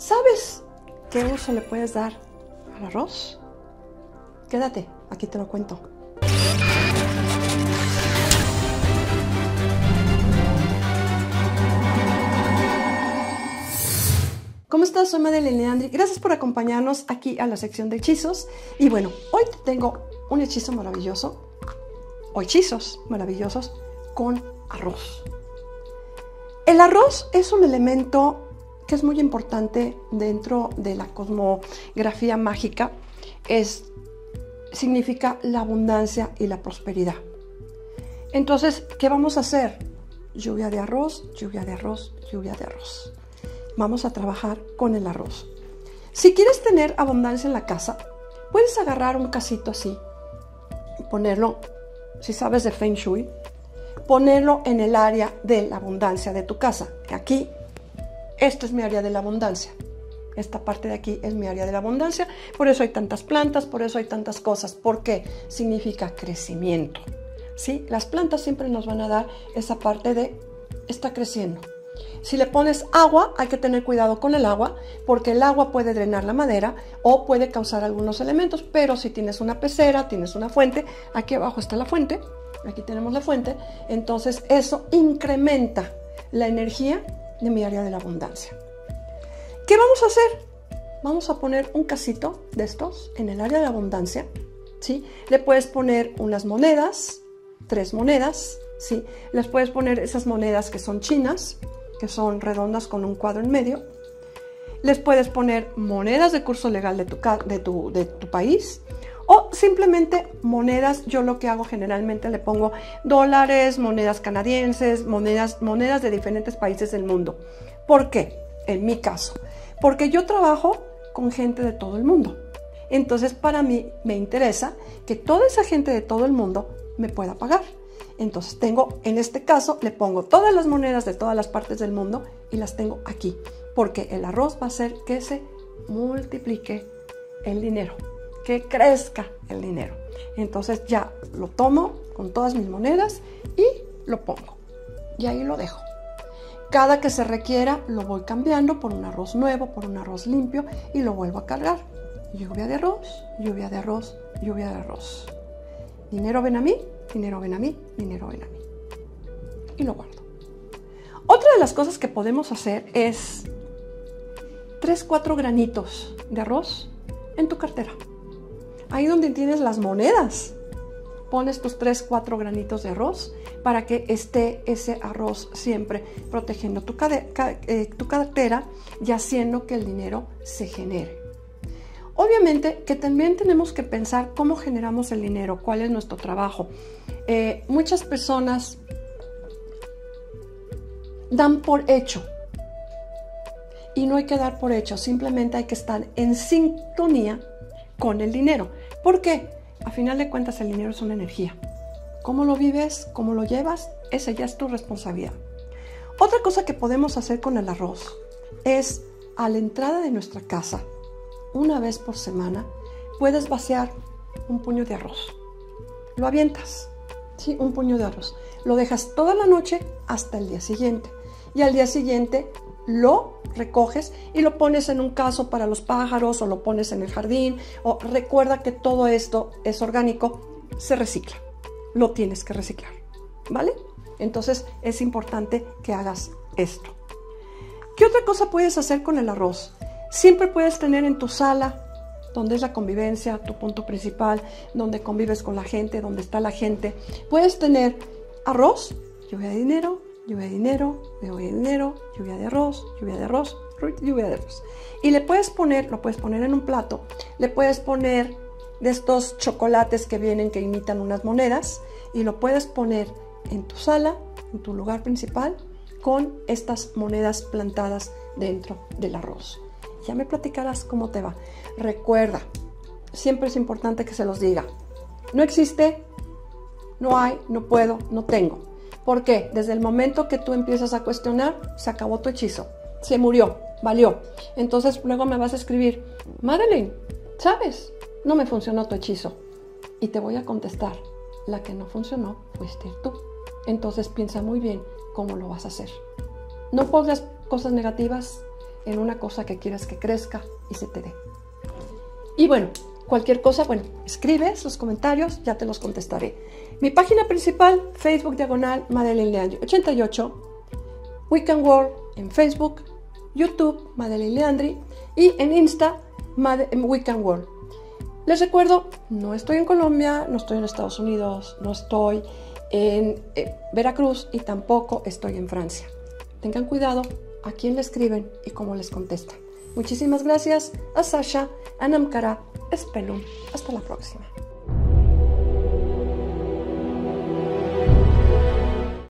¿Sabes qué uso le puedes dar al arroz? Quédate, aquí te lo cuento. ¿Cómo estás? Soy Madeline Leandri. Gracias por acompañarnos aquí a la sección de hechizos. Y bueno, hoy te tengo un hechizo maravilloso, o hechizos maravillosos, con arroz. El arroz es un elemento que es muy importante dentro de la cosmografía mágica. Significa la abundancia y la prosperidad. Entonces, ¿qué vamos a hacer? Lluvia de arroz, lluvia de arroz, lluvia de arroz. Vamos a trabajar con el arroz. Si quieres tener abundancia en la casa, puedes agarrar un casito así y ponerlo, si sabes de Feng Shui, ponerlo en el área de la abundancia de tu casa. Aquí, esto es mi área de la abundancia. Esta parte de aquí es mi área de la abundancia. Por eso hay tantas plantas, por eso hay tantas cosas. ¿Por qué? Significa crecimiento. ¿Sí? Las plantas siempre nos van a dar esa parte de está creciendo. Si le pones agua, hay que tener cuidado con el agua, porque el agua puede drenar la madera o puede causar algunos elementos, pero si tienes una pecera, tienes una fuente, aquí abajo está la fuente, aquí tenemos la fuente, entonces eso incrementa la energía de mi área de la abundancia. ¿Qué vamos a hacer? Vamos a poner un casito de estos en el área de la abundancia, ¿sí? Le puedes poner unas monedas, 3 monedas, ¿sí? Les puedes poner esas monedas que son chinas, que son redondas con un cuadro en medio. Les puedes poner monedas de curso legal de tu país, o simplemente monedas. Yo lo que hago generalmente le pongo dólares, monedas canadienses, monedas de diferentes países del mundo. ¿Por qué? En mi caso, porque yo trabajo con gente de todo el mundo. Entonces para mí me interesa que toda esa gente de todo el mundo me pueda pagar. Entonces tengo, en este caso, le pongo todas las monedas de todas las partes del mundo y las tengo aquí, porque el arroz va a hacer que se multiplique el dinero, que crezca el dinero. Entonces ya lo tomo con todas mis monedas y lo pongo. Y ahí lo dejo. Cada que se requiera lo voy cambiando por un arroz nuevo, por un arroz limpio y lo vuelvo a cargar. Lluvia de arroz, lluvia de arroz, lluvia de arroz. Dinero ven a mí, dinero ven a mí, dinero ven a mí. Y lo guardo. Otra de las cosas que podemos hacer es 3-4 granitos de arroz en tu cartera. Ahí donde tienes las monedas, pones tus 3-4 granitos de arroz para que esté ese arroz siempre protegiendo tu cartera y haciendo que el dinero se genere. Obviamente que también tenemos que pensar cómo generamos el dinero, cuál es nuestro trabajo. Muchas personas dan por hecho, y no hay que dar por hecho, simplemente hay que estar en sintonía con el dinero. ¿Por qué? A final de cuentas el dinero es una energía. ¿Cómo lo vives? ¿Cómo lo llevas? Esa ya es tu responsabilidad. Otra cosa que podemos hacer con el arroz es, a la entrada de nuestra casa, una vez por semana, puedes vaciar un puño de arroz. Lo avientas, ¿sí? Un puño de arroz. Lo dejas toda la noche hasta el día siguiente. Y al día siguiente lo recoges y lo pones en un caso para los pájaros o lo pones en el jardín. O recuerda que todo esto es orgánico, se recicla. Lo tienes que reciclar, ¿vale? Entonces es importante que hagas esto. ¿Qué otra cosa puedes hacer con el arroz? Siempre puedes tener en tu sala, donde es la convivencia, tu punto principal, donde convives con la gente, donde está la gente. Puedes tener arroz, lluvia de dinero, lluvia de dinero, lluvia de dinero, lluvia de arroz, lluvia de arroz, lluvia de arroz. Y le puedes poner, lo puedes poner en un plato, le puedes poner de estos chocolates que vienen, que imitan unas monedas, y lo puedes poner en tu sala, en tu lugar principal, con estas monedas plantadas dentro del arroz. Ya me platicarás cómo te va. Recuerda, siempre es importante que se los diga. No existe, no hay, no puedo, no tengo. ¿Por qué? Desde el momento que tú empiezas a cuestionar, se acabó tu hechizo. Se murió, valió. Entonces luego me vas a escribir, Madeline, ¿sabes? No me funcionó tu hechizo. Y te voy a contestar, la que no funcionó fuiste tú. Entonces piensa muy bien cómo lo vas a hacer. No pongas cosas negativas, en una cosa que quieres que crezca y se te dé. Y bueno, cualquier cosa, bueno, escribes los comentarios, ya te los contestaré. Mi página principal, Facebook diagonal Madeline Leandri 88, Wiccan World en Facebook, YouTube Madeline Leandri y en Insta Wiccan World. Les recuerdo, no estoy en Colombia, no estoy en Estados Unidos, no estoy en Veracruz y tampoco estoy en Francia. Tengan cuidado a quién le escriben y cómo les contestan. Muchísimas gracias a Sasha, a Namkara, Spelum. Hasta la próxima.